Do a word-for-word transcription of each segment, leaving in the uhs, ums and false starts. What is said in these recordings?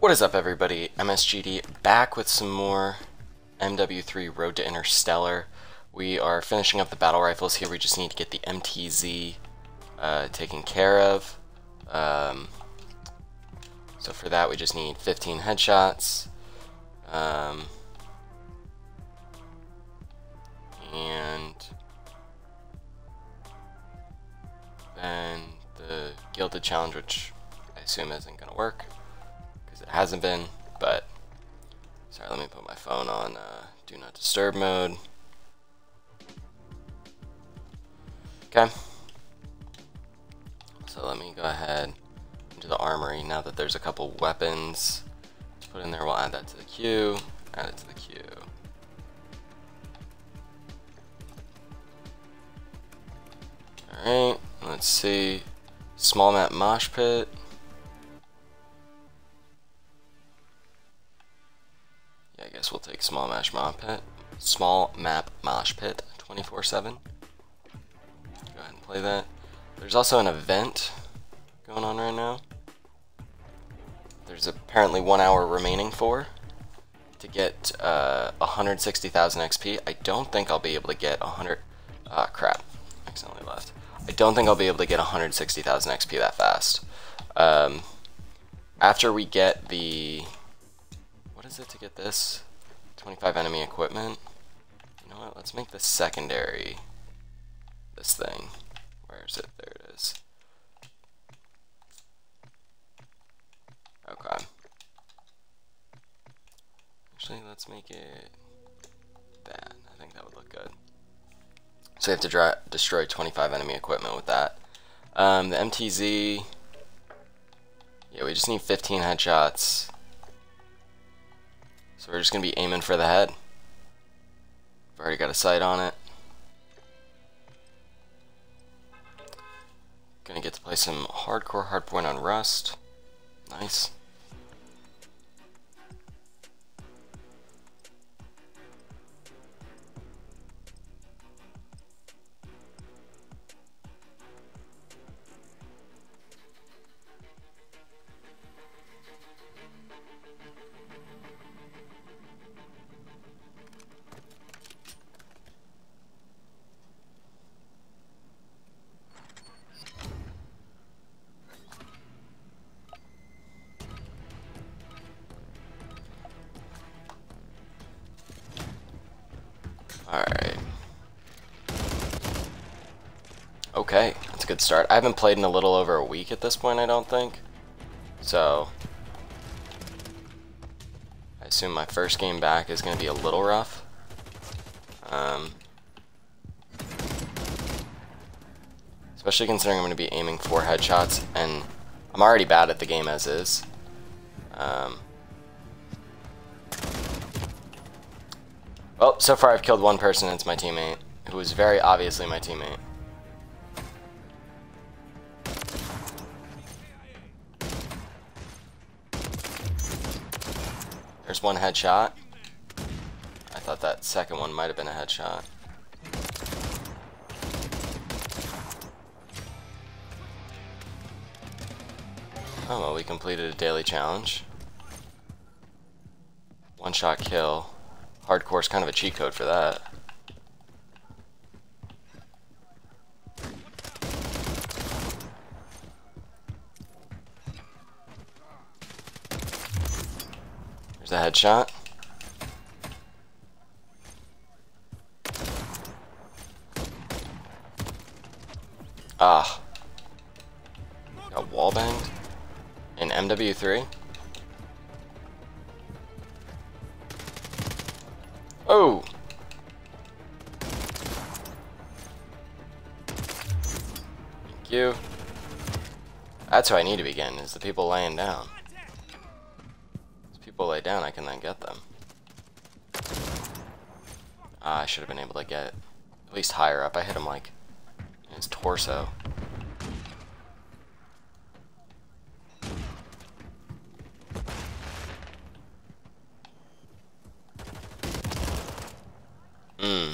What is up, everybody? M S G D back with some more M W three Road to Interstellar. We are finishing up the battle rifles here. We just need to get the M T Z uh, taken care of. Um, so for that, we just need fifteen headshots. Um, and then the Gilded Challenge, which I assume isn't going to work. It hasn't been, but sorry, let me put my phone on uh, do not disturb mode. Okay, so let me go ahead into the armory now that there's a couple weapons to put in there. We'll add that to the queue, add it to the queue. Alright, let's see, small map mosh pit. I guess we'll take small match mosh pit. Small map mosh pit twenty-four seven. Go ahead and play that. There's also an event going on right now. There's apparently one hour remaining for to get uh, one hundred sixty thousand X P. I don't think I'll be able to get one hundred. Ah, crap! Accidentally left. I don't think I'll be able to get one hundred sixty thousand X P that fast. Um, after we get the What is it to get this? twenty-five enemy equipment. You know what? Let's make the secondary this thing. Where is it? There it is. Okay. Actually, let's make it that. I think that would look good. So you have to dry, destroy twenty-five enemy equipment with that. Um, the M T Z. Yeah, we just need fifteen headshots. So we're just going to be aiming for the head. I've already got a sight on it. Gonna get to play some hardcore hardpoint on Rust. Nice. Alright. Okay, that's a good start. I haven't played in a little over a week at this point, I don't think. So I assume my first game back is going to be a little rough. Um, especially considering I'm going to be aiming for headshots, and I'm already bad at the game as is. Um, Well, so far I've killed one person, and it's my teammate, who is very obviously my teammate. There's one headshot. I thought that second one might have been a headshot. Oh, well, we completed a daily challenge. One shot kill. Hardcore's kind of a cheat code for that. There's a headshot. Ah. Got wall banged in M W three. Oh! Thank you. That's who I need to begin, is the people laying down. As people lay down, I can then get them. Ah, I should have been able to get at least higher up. I hit him like in his torso. Hmm.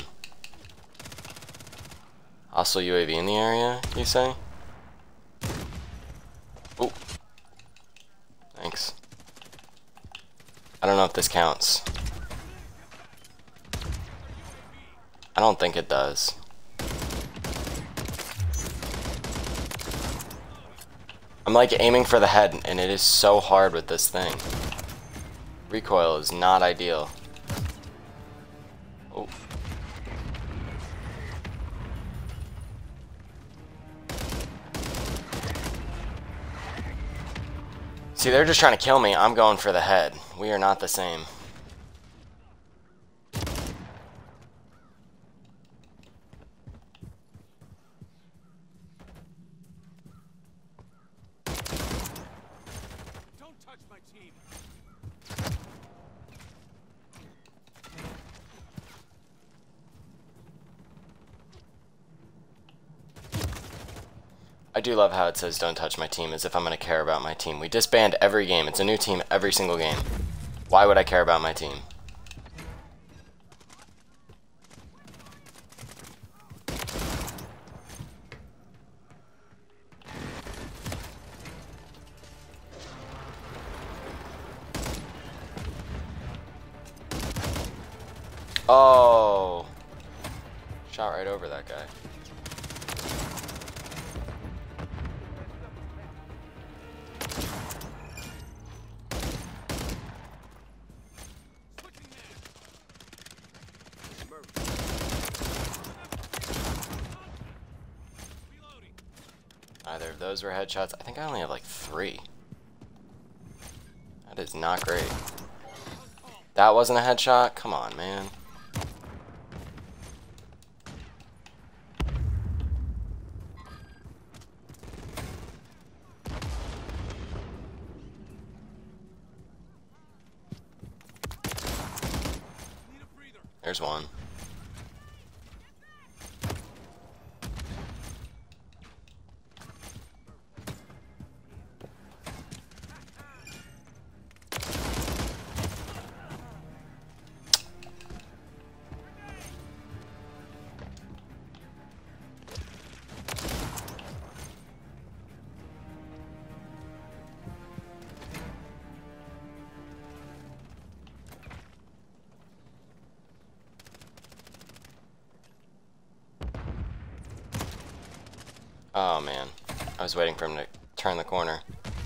Hostile U A V in the area, you say? Oh. Thanks. I don't know if this counts. I don't think it does. I'm like aiming for the head, and it is so hard with this thing. Recoil is not ideal. Oh. See, they're just trying to kill me. I'm going for the head. We are not the same. Don't touch my team. I do love how it says don't touch my team, as if I'm going to care about my team. We disband every game. It's a new team every single game. Why would I care about my team? Oh. Shot right over that guy. Either of those were headshots. I think I only have like three. That is not great. That wasn't a headshot? Come on, man. There's one. Oh man, I was waiting for him to turn the corner.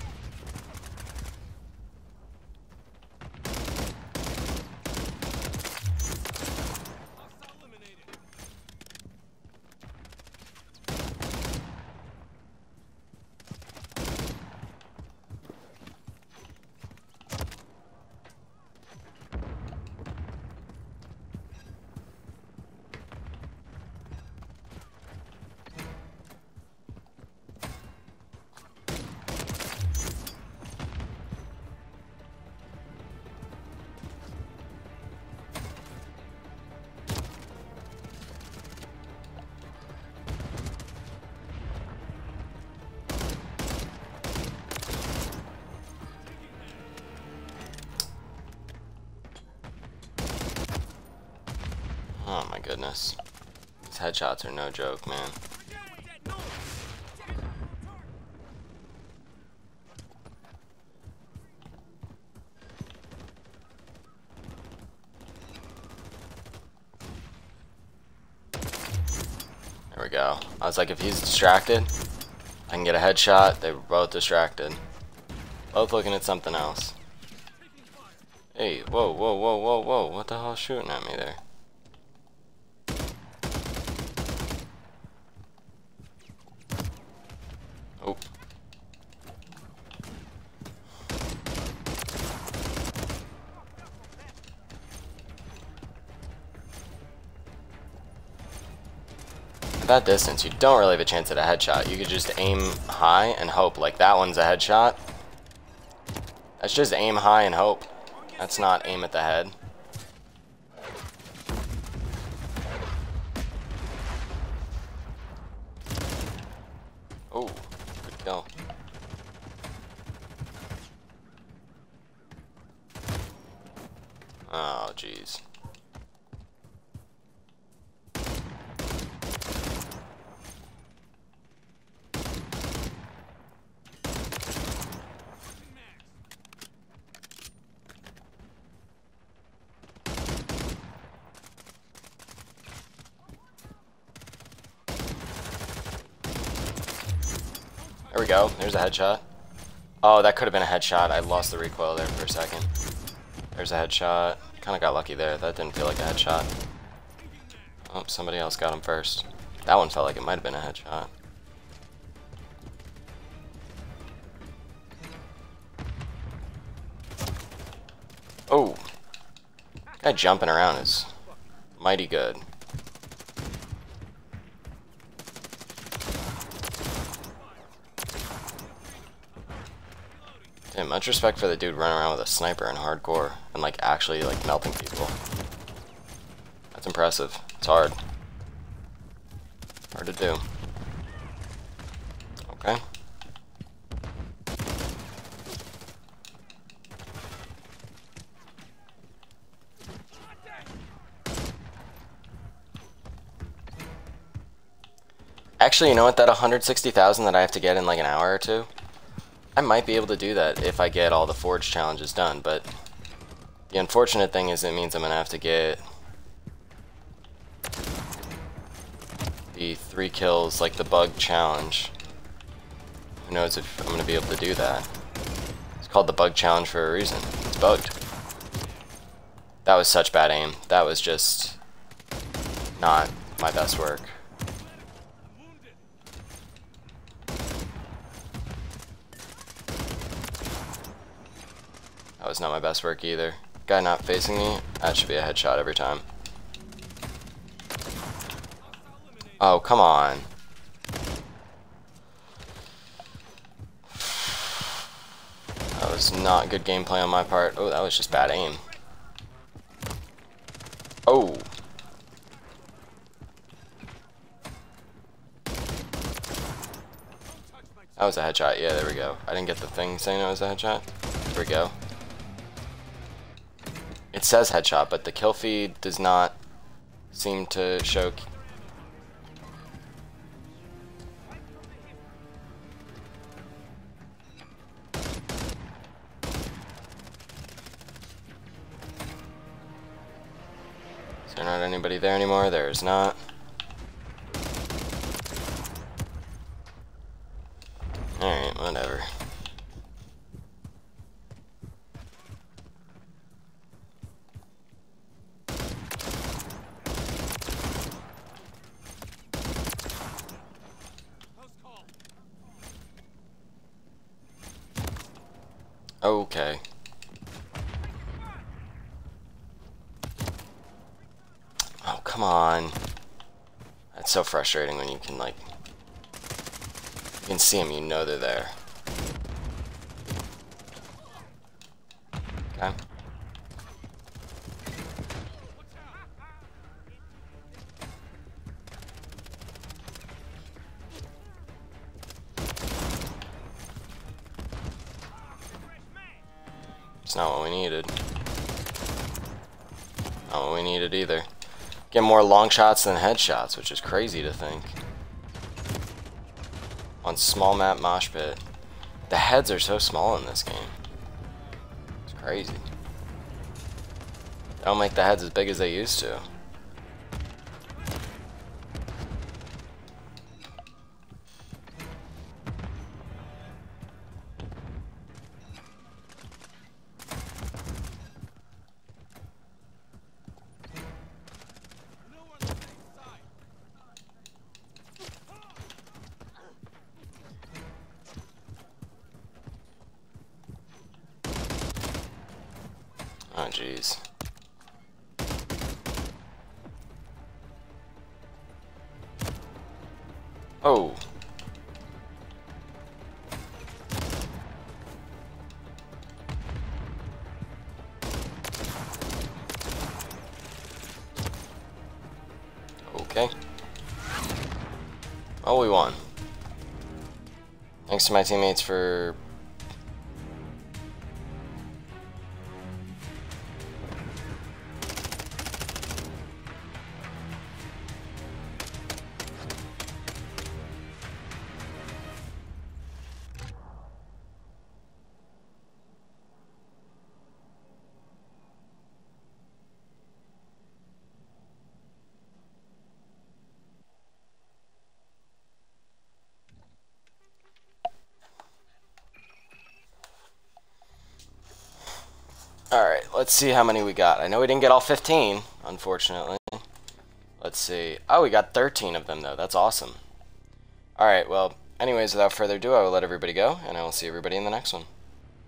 Oh my goodness. These headshots are no joke, man. There we go. I was like, if he's distracted, I can get a headshot. They were both distracted. Both looking at something else. Hey, whoa, whoa, whoa, whoa, whoa. What the hell is shooting at me there? Oh. At that distance, you don't really have a chance at a headshot. You could just aim high and hope. Like, that one's a headshot. That's just aim high and hope. That's not aim at the head. Oh, good kill. Oh, jeez. we go. There's a headshot. Oh, that could have been a headshot. I lost the recoil there for a second. There's a headshot. Kind of got lucky there. That didn't feel like a headshot. Oh, somebody else got him first. That one felt like it might have been a headshot. Oh. Guy jumping around is mighty good. Damn, much respect for the dude running around with a sniper in hardcore and like actually like melting people. That's impressive. It's hard. Hard to do. Okay. Actually, you know what? That one hundred sixty thousand that I have to get in like an hour or two, I might be able to do that if I get all the Forge challenges done, but the unfortunate thing is it means I'm going to have to get the three kills, like the bug challenge. Who knows if I'm going to be able to do that. It's called the bug challenge for a reason. It's bugged. That was such bad aim. That was just not my best work. That was not my best work either. Guy not facing me, that should be a headshot every time. Oh, come on. That was not good gameplay on my part. Oh, that was just bad aim. Oh. That was a headshot. Yeah, there we go. I didn't get the thing saying it was a headshot. There we go. It says headshot, but the kill feed does not seem to show. Is there not anybody there anymore? There is not. Alright, whatever. Okay. Oh, come on. That's so frustrating when you can, like, you can see them, you know they're there. Okay. It's not what we needed. Not what we needed either. Get more long shots than headshots, which is crazy to think. On small map mosh pit. The heads are so small in this game. It's crazy. They don't make the heads as big as they used to. Oh, jeez. Oh. Okay. Oh, we won. Thanks to my teammates for Alright, let's see how many we got. I know we didn't get all fifteen, unfortunately. Let's see. Oh, we got thirteen of them, though. That's awesome. Alright, well, anyways, without further ado, I will let everybody go, and I will see everybody in the next one.